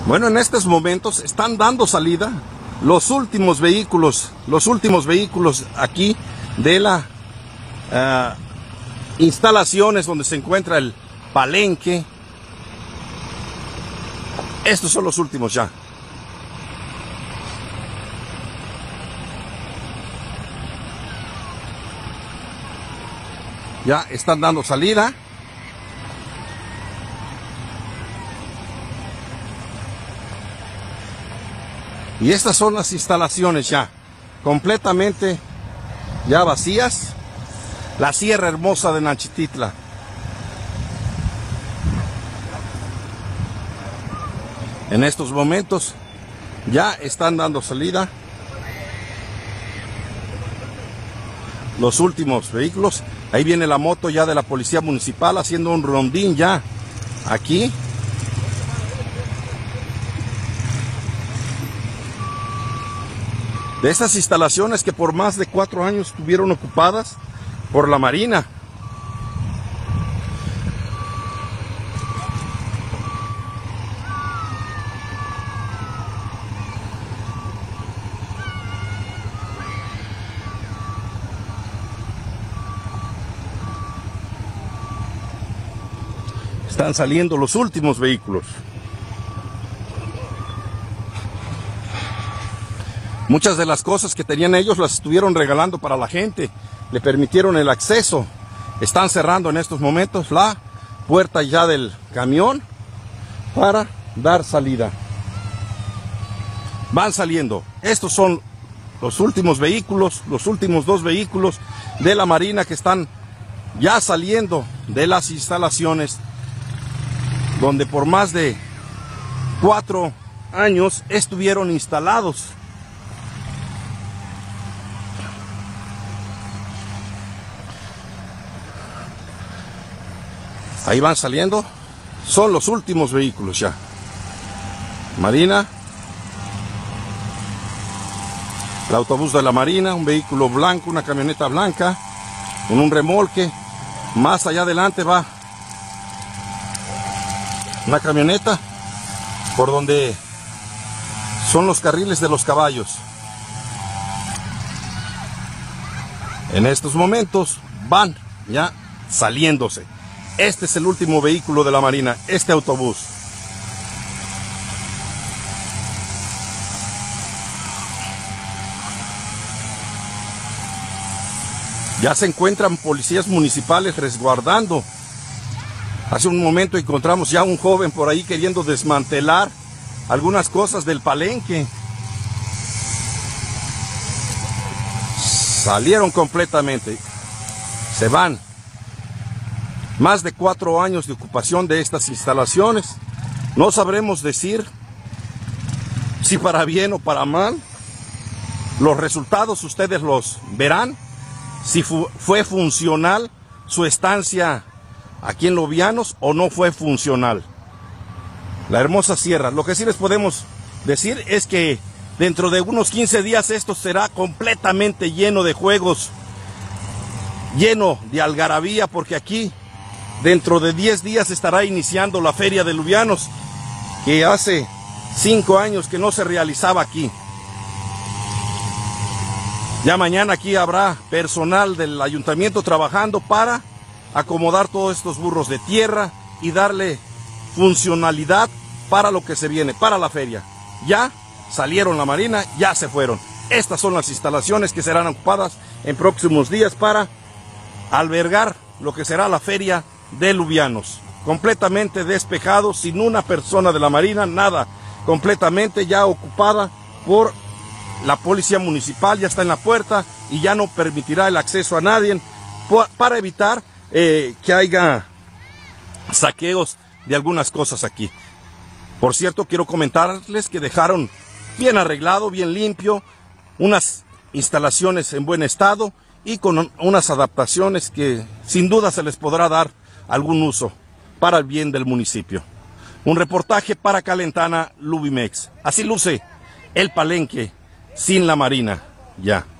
Bueno, en estos momentos están dando salida los últimos vehículos aquí de la instalaciones donde se encuentra el palenque. Estos son los últimos ya. Ya están dando salida. Y estas son las instalaciones ya, completamente ya vacías. La Sierra Hermosa de Nanchititla. En estos momentos ya están dando salida los últimos vehículos. Ahí viene la moto ya de la Policía Municipal haciendo un rondín ya aquí. De estas instalaciones que por más de 4 años estuvieron ocupadas por la Marina. Están saliendo los últimos vehículos. Muchas de las cosas que tenían ellos las estuvieron regalando para la gente. Le permitieron el acceso. Están cerrando en estos momentos la puerta ya del camión para dar salida. Van saliendo. Estos son los últimos vehículos, los últimos 2 vehículos de la Marina que están ya saliendo de las instalaciones donde por más de 4 años estuvieron instalados. Ahí van saliendo, son los últimos vehículos ya. Marina, el autobús de la Marina, un vehículo blanco, una camioneta blanca, con un remolque. Más allá adelante va una camioneta por donde son los carriles de los caballos. En estos momentos van ya saliéndose. Este es el último vehículo de la Marina, este autobús. Ya se encuentran policías municipales resguardando. Hace un momento encontramos ya un joven por ahí queriendo desmantelar algunas cosas del palenque. Salieron completamente. Se van. Más de 4 años de ocupación de estas instalaciones. No sabremos decir si para bien o para mal. Los resultados ustedes los verán. Si fue funcional su estancia aquí en Lovianos o no fue funcional. La hermosa sierra. Lo que sí les podemos decir es que dentro de unos 15 días esto será completamente lleno de juegos, lleno de algarabía, porque aquí dentro de 10 días estará iniciando la Feria de Lovianos, que hace 5 años que no se realizaba aquí. Ya mañana aquí habrá personal del ayuntamiento trabajando para acomodar todos estos burros de tierra y darle funcionalidad para lo que se viene, para la feria. Ya salieron la Marina, ya se fueron. Estas son las instalaciones que serán ocupadas en próximos días para albergar lo que será la Feria de Lovianos. Completamente despejado, sin una persona de la Marina, nada. Completamente ya ocupada por la Policía Municipal, ya está en la puerta y ya no permitirá el acceso a nadie para evitar que haya saqueos de algunas cosas aquí. Por cierto, quiero comentarles que dejaron bien arreglado, bien limpio, unas instalaciones en buen estado y con unas adaptaciones que sin duda se les podrá dar algún uso para el bien del municipio. Un reportaje para Calentana Lubimex. Así luce el palenque sin la Marina ya.